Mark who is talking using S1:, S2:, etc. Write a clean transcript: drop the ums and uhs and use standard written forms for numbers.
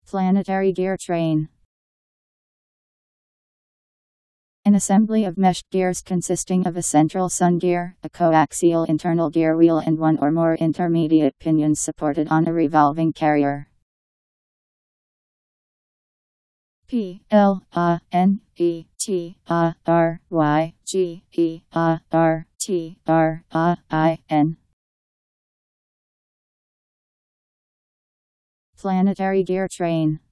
S1: Planetary gear train. An assembly of meshed gears consisting of a central sun gear, a coaxial internal gear wheel and one or more intermediate pinions supported on a revolving carrier. Planetary Planetary gear train.